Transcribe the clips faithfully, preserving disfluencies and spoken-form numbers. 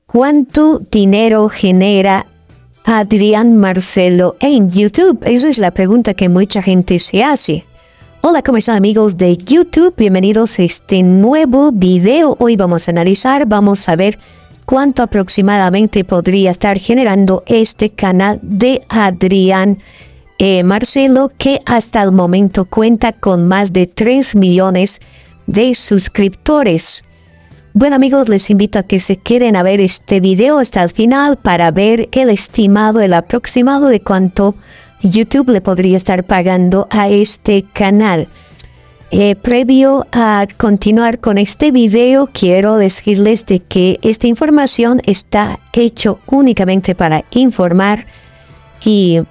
¿Cuánto dinero genera Adrián Marcelo en YouTube? Esa es la pregunta que mucha gente se hace. Hola, ¿cómo están amigos de YouTube? Bienvenidos a este nuevo video. Hoy vamos a analizar, vamos a ver cuánto aproximadamente podría estar generando este canal de Adrián eh, Marcelo, que hasta el momento cuenta con más de tres millones de suscriptores. Bueno amigos, les invito a que se queden a ver este video hasta el final para ver el estimado, el aproximado de cuánto YouTube le podría estar pagando a este canal. Eh, previo a continuar con este video, quiero decirles de que esta información está hecho únicamente para informar y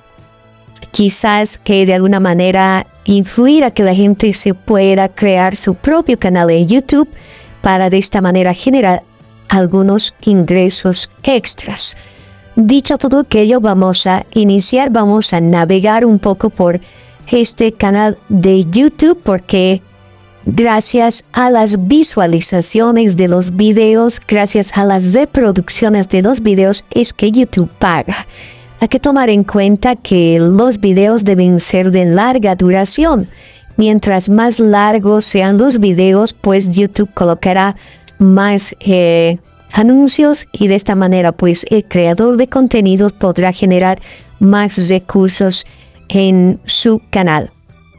quizás que de alguna manera influir a que la gente se pueda crear su propio canal en YouTube, para de esta manera generar algunos ingresos extras. Dicho todo aquello, vamos a iniciar, vamos a navegar un poco por este canal de YouTube, porque gracias a las visualizaciones de los videos, gracias a las reproducciones de los videos, es que YouTube paga. Hay que tomar en cuenta que los videos deben ser de larga duración. Mientras más largos sean los videos, pues YouTube colocará más eh, anuncios y de esta manera pues el creador de contenidos podrá generar más recursos en su canal.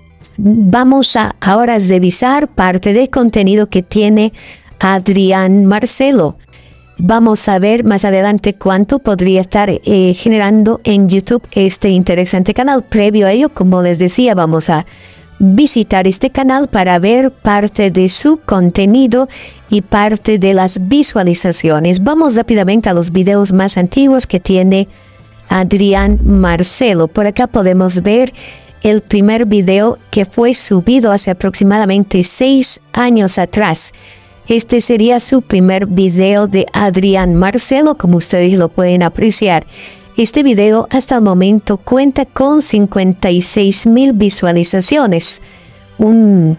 Vamos a ahora revisar parte del contenido que tiene Adrián Marcelo. Vamos a ver más adelante cuánto podría estar eh, generando en YouTube este interesante canal. Previo a ello, como les decía, vamos a visitar este canal para ver parte de su contenido y parte de las visualizaciones. Vamos rápidamente a los videos más antiguos que tiene Adrián Marcelo. Por acá podemos ver el primer video que fue subido hace aproximadamente seis años atrás. Este sería su primer video de Adrián Marcelo, como ustedes lo pueden apreciar. Este video hasta el momento cuenta con cincuenta y seis mil visualizaciones, un,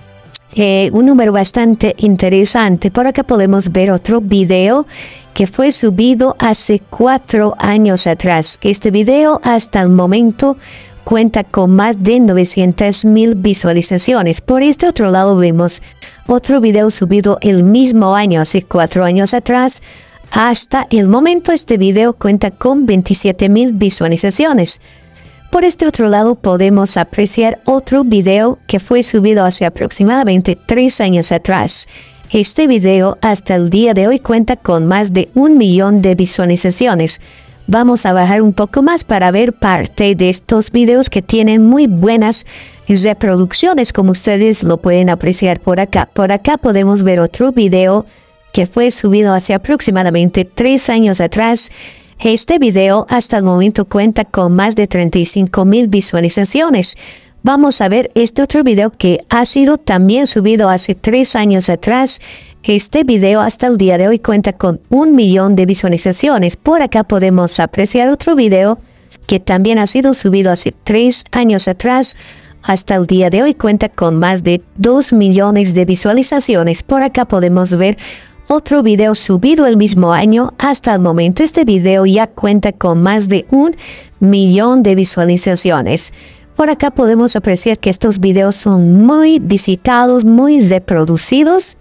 eh, un número bastante interesante. Por acá podemos ver otro video que fue subido hace cuatro años atrás. Este video hasta el momento cuenta con más de novecientas mil visualizaciones. Por este otro lado vemos otro video subido el mismo año, hace cuatro años atrás. Hasta el momento este video cuenta con veintisiete mil visualizaciones. Por este otro lado podemos apreciar otro video que fue subido hace aproximadamente tres años atrás. Este video hasta el día de hoy cuenta con más de un millón de visualizaciones. Vamos a bajar un poco más para ver parte de estos videos que tienen muy buenas reproducciones, como ustedes lo pueden apreciar por acá. Por acá podemos ver otro video que fue subido hace aproximadamente tres años atrás. Este video hasta el momento cuenta con más de treinta y cinco mil visualizaciones. Vamos a ver este otro video que ha sido también subido hace tres años atrás. Este video hasta el día de hoy cuenta con un millón de visualizaciones. Por acá podemos apreciar otro video que también ha sido subido hace tres años atrás. Hasta el día de hoy cuenta con más de dos millones de visualizaciones. Por acá podemos ver otro video subido el mismo año. Hasta el momento este video ya cuenta con más de un millón de visualizaciones. Por acá podemos apreciar que estos videos son muy visitados, muy reproducidos.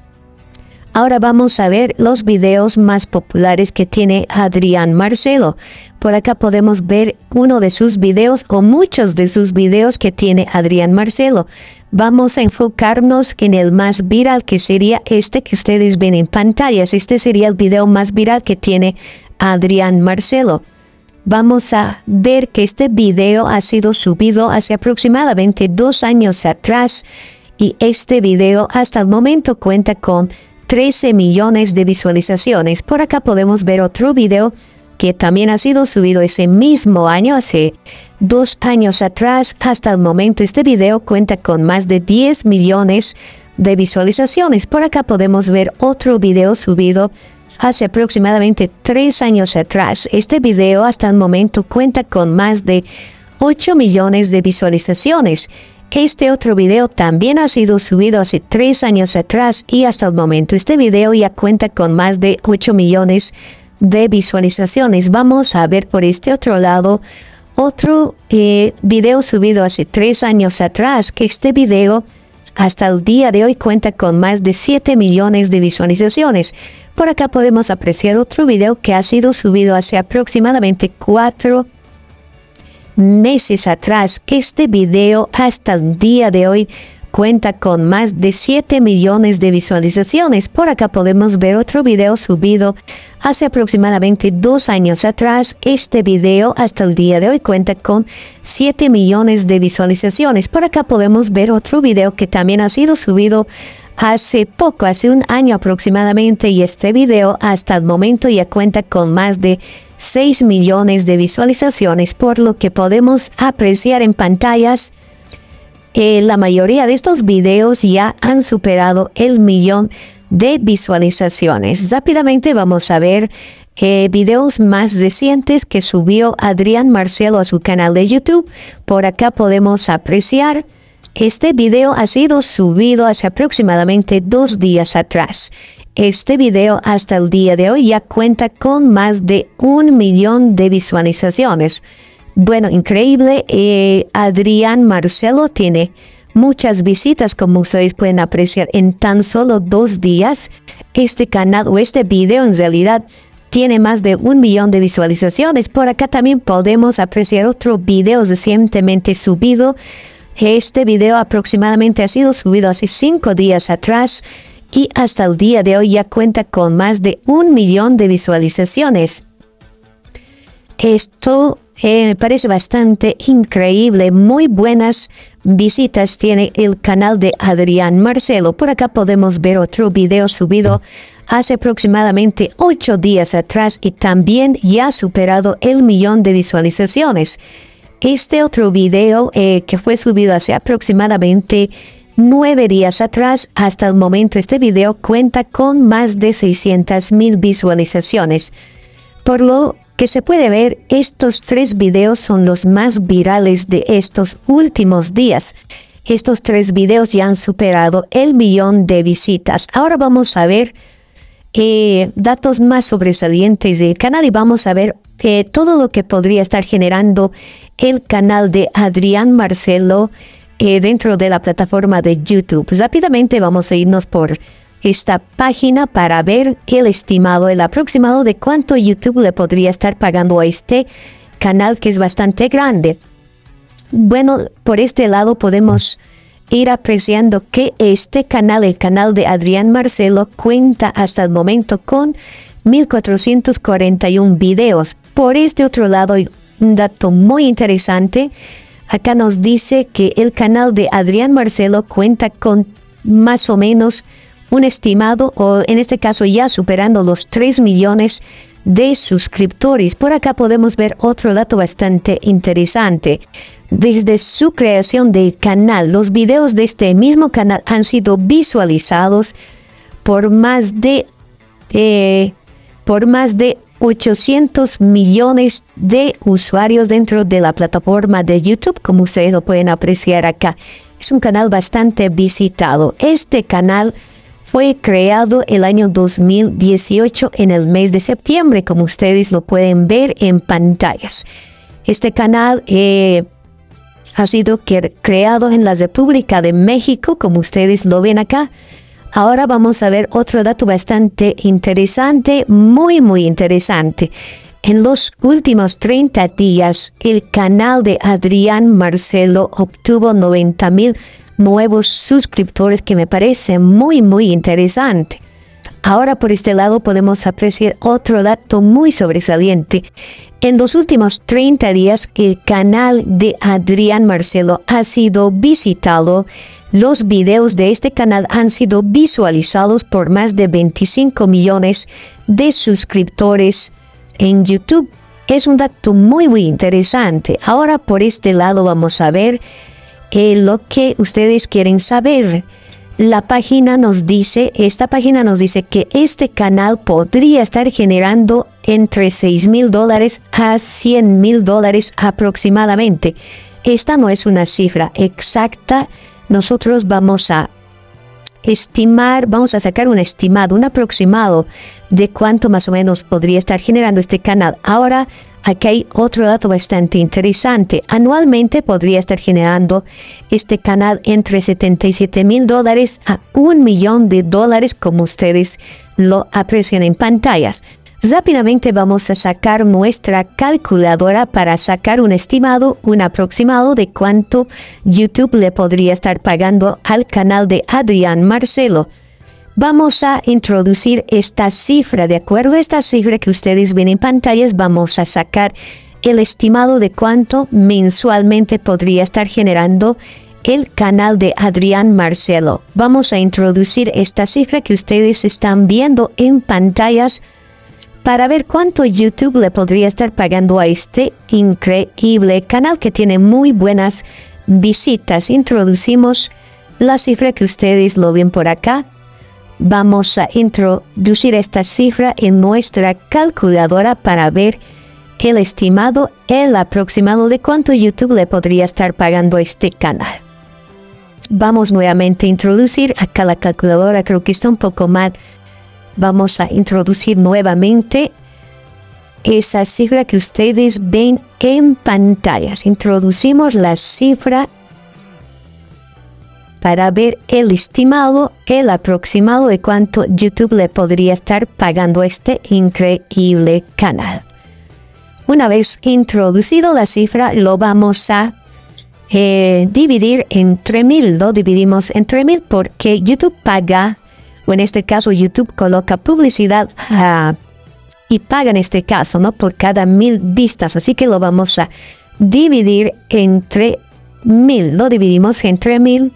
Ahora vamos a ver los videos más populares que tiene Adrián Marcelo. Por acá podemos ver uno de sus videos o muchos de sus videos que tiene Adrián Marcelo. Vamos a enfocarnos en el más viral, que sería este que ustedes ven en pantallas. Este sería el video más viral que tiene Adrián Marcelo. Vamos a ver que este video ha sido subido hace aproximadamente dos años atrás y este video hasta el momento cuenta con trece millones de visualizaciones. Por acá podemos ver otro video que también ha sido subido ese mismo año, hace dos años atrás. Hasta el momento este video cuenta con más de diez millones de visualizaciones. Por acá podemos ver otro video subido hace aproximadamente tres años atrás. Este video hasta el momento cuenta con más de ocho millones de visualizaciones. Este otro video también ha sido subido hace tres años atrás y hasta el momento este video ya cuenta con más de ocho millones de visualizaciones. Vamos a ver por este otro lado otro eh, video subido hace tres años atrás, que este video hasta el día de hoy cuenta con más de siete millones de visualizaciones. Por acá podemos apreciar otro video que ha sido subido hace aproximadamente cuatro meses atrás, que este video hasta el día de hoy cuenta con más de siete millones de visualizaciones. Por acá podemos ver otro video subido hace aproximadamente dos años atrás. Este video hasta el día de hoy cuenta con siete millones de visualizaciones. Por acá podemos ver otro video que también ha sido subido hace poco, hace un año aproximadamente, y este video hasta el momento ya cuenta con más de seis millones de visualizaciones. Por lo que podemos apreciar en pantallas, eh, la mayoría de estos videos ya han superado el millón de visualizaciones. Rápidamente vamos a ver eh, videos más recientes que subió Adrián Marcelo a su canal de YouTube. Por acá podemos apreciar este video ha sido subido hace aproximadamente dos días atrás. Este video hasta el día de hoy ya cuenta con más de un millón de visualizaciones. Bueno, increíble. Eh, Adrián Marcelo tiene muchas visitas, como ustedes pueden apreciar, en tan solo dos días. Este canal o este video en realidad tiene más de un millón de visualizaciones. Por acá también podemos apreciar otro video recientemente subido. Este video aproximadamente ha sido subido hace cinco días atrás y hasta el día de hoy ya cuenta con más de un millón de visualizaciones. Esto eh, me parece bastante increíble. Muy buenas visitas tiene el canal de Adrián Marcelo. Por acá podemos ver otro video subido hace aproximadamente ocho días atrás y también ya ha superado el millón de visualizaciones. Este otro video eh, que fue subido hace aproximadamente nueve días atrás, hasta el momento este video cuenta con más de seiscientas mil visualizaciones. Por lo que se puede ver, estos tres videos son los más virales de estos últimos días. Estos tres videos ya han superado el millón de visitas. Ahora vamos a ver eh, datos más sobresalientes del canal y vamos a ver eh, todo lo que podría estar generando el canal de Adrián Marcelo eh, dentro de la plataforma de YouTube. Rápidamente vamos a irnos por esta página para ver el estimado, el aproximado de cuánto YouTube le podría estar pagando a este canal, que es bastante grande. Bueno, por este lado podemos ir apreciando que este canal, el canal de Adrián Marcelo, cuenta hasta el momento con mil cuatrocientos cuarenta y uno videos. Por este otro lado, un dato muy interesante, acá nos dice que el canal de Adrián Marcelo cuenta con más o menos un estimado, o en este caso ya superando los tres millones de suscriptores. Por acá podemos ver otro dato bastante interesante. Desde su creación del canal, los videos de este mismo canal han sido visualizados por más de eh, por más de ochocientos millones de usuarios dentro de la plataforma de YouTube, como ustedes lo pueden apreciar acá. Es un canal bastante visitado. Este canal fue creado el año dos mil dieciocho en el mes de septiembre, como ustedes lo pueden ver en pantallas. Este canal eh, ha sido creado en la República de México, como ustedes lo ven acá. Ahora vamos a ver otro dato bastante interesante, muy muy interesante. En los últimos treinta días, el canal de Adrián Marcelo obtuvo noventa mil nuevos suscriptores, que me parece muy muy interesante. Ahora por este lado podemos apreciar otro dato muy sobresaliente. En los últimos treinta días, el canal de Adrián Marcelo ha sido visitado. Los videos de este canal han sido visualizados por más de veinticinco millones de suscriptores en YouTube. Es un dato muy muy interesante. Ahora por este lado vamos a ver eh, lo que ustedes quieren saber. La página nos dice, esta página nos dice que este canal podría estar generando entre seis mil dólares a cien mil dólares aproximadamente. Esta no es una cifra exacta. Nosotros vamos a estimar, vamos a sacar un estimado, un aproximado de cuánto más o menos podría estar generando este canal. Ahora, aquí hay otro dato bastante interesante. Anualmente podría estar generando este canal entre setenta y siete mil dólares a un millón de dólares, como ustedes lo aprecian en pantallas. Rápidamente vamos a sacar nuestra calculadora para sacar un estimado, un aproximado de cuánto YouTube le podría estar pagando al canal de Adrián Marcelo. Vamos a introducir esta cifra. De acuerdo a esta cifra que ustedes ven en pantallas, vamos a sacar el estimado de cuánto mensualmente podría estar generando el canal de Adrián Marcelo. Vamos a introducir esta cifra que ustedes están viendo en pantallas para ver cuánto YouTube le podría estar pagando a este increíble canal que tiene muy buenas visitas. Introducimos la cifra que ustedes lo ven por acá. Vamos a introducir esta cifra en nuestra calculadora para ver el estimado, el aproximado de cuánto YouTube le podría estar pagando a este canal. Vamos nuevamente a introducir acá la calculadora, creo que está un poco mal. Vamos a introducir nuevamente esa cifra que ustedes ven en pantallas. Introducimos la cifra para ver el estimado, el aproximado de cuánto YouTube le podría estar pagando a este increíble canal. Una vez introducido la cifra, lo vamos a eh, dividir entre mil. Lo dividimos entre mil porque YouTube paga, o en este caso YouTube coloca publicidad uh, y paga en este caso, ¿no? Por cada mil vistas. Así que lo vamos a dividir entre mil. Lo dividimos entre mil.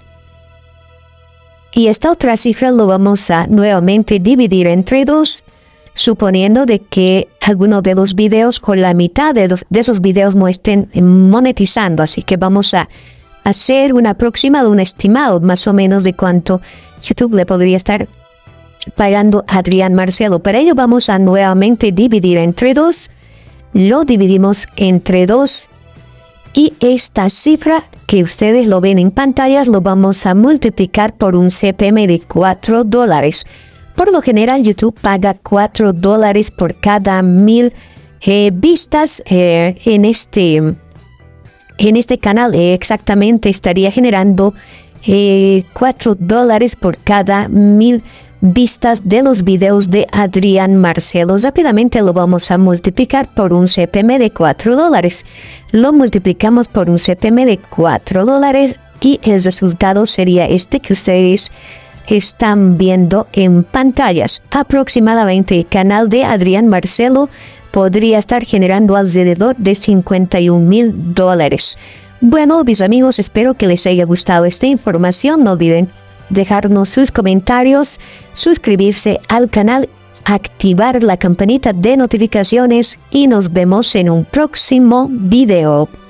Y esta otra cifra lo vamos a nuevamente dividir entre dos, suponiendo de que algunos de los videos con la mitad de, de esos videos no estén monetizando. Así que vamos a hacer un aproximado, un estimado más o menos de cuánto YouTube le podría estar pagando a Adrián Marcelo. Para ello vamos a nuevamente dividir entre dos. Lo dividimos entre dos. Y esta cifra que ustedes lo ven en pantallas lo vamos a multiplicar por un C P M de cuatro dólares. Por lo general YouTube paga cuatro dólares por cada mil eh, vistas eh, en este en este canal. Eh, exactamente estaría generando eh, cuatro dólares por cada mil vistas de los videos de Adrián Marcelo. Rápidamente lo vamos a multiplicar por un C P M de cuatro dólares. Lo multiplicamos por un C P M de cuatro dólares y el resultado sería este que ustedes están viendo en pantallas. Aproximadamente el canal de Adrián Marcelo podría estar generando alrededor de cincuenta y un mil dólares. Bueno, mis amigos, espero que les haya gustado esta información. No olviden dejarnos sus comentarios, suscribirse al canal, activar la campanita de notificaciones y nos vemos en un próximo video.